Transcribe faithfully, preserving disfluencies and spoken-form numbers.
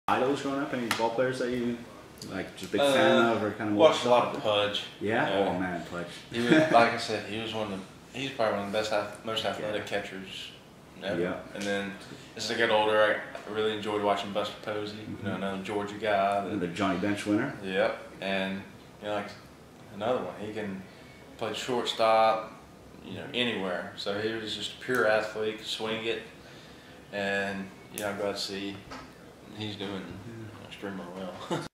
Idols growing up? Any ball players that you like, just a big uh, fan of, or kind of watched a lot of Pudge. Yeah. You know, oh man, Pudge. He was, like I said, he was one of the. He's probably one of the best, most athletic yeah. catchers ever. Yeah. And then as I get older, I really enjoyed watching Buster Posey. Mm-hmm. You know, another Georgia guy. That, the Johnny Bench winner. Yep. And you know, like another one, he can play shortstop. You know, anywhere. So he was just a pure athlete, could swing it, and you know, I'm glad to see he's doing extremely well.